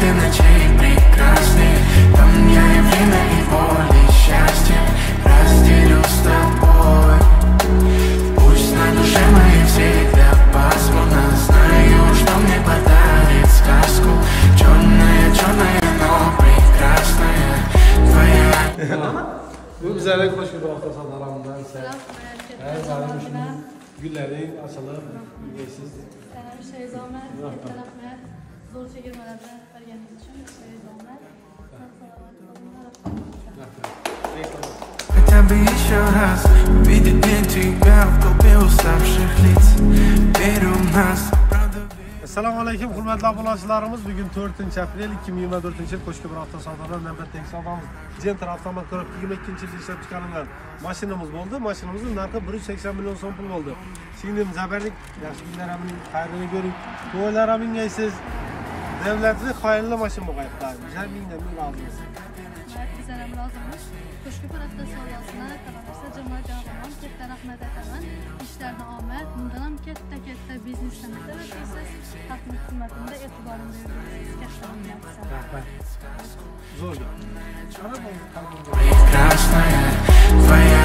ты ночей прекрасных. Там я и время, и боль, и счастье разделю с тобой. Пусть на душе моей всегда пасмурно. Знаю, что мне подарит сказку. Черная, черная, но прекрасная твоя. Bu güzel hoş bir hafta sanarımdan sen. Her zaman güllerin açılır, gülgesiz. Şey zaman, rahmet, zor çekilmelerde vergeniniz için şey zaman. Хотя бы еще раз увидеть мне тебя в толпе уставших лиц. Верю в нас. Assalomu alaykum hurmatli obunachilarimiz. Bugun 4-aprel 2024 yil qo'shki bir hafta savdolar navbatdagi savdomiz Gentra avtomat Corp 22-yilda ishlab chiqarilgan mashinamiz bo'ldi. Mashinamizning narxi 180 million so'm pul bo'ldi. Şimdi zabarlik yaxshi kunlarimning xayrini ko'ring. To'ylarimingaysiz. Devletlik hayırlı maşin bu kayıtlar. Güzel mingdan ming razıyız. Evet, bize hem razıyız. Qo'shki bir hafta savdosini qilamiz. Jamoat javoban katta rahmat aytaman. Ishlarni omad, bundan ham katta biznesdan tarafisiz. Xalqning xizmatida e'tiborini berdingiz. Katta rahmat. Zor. Прекрасная твоя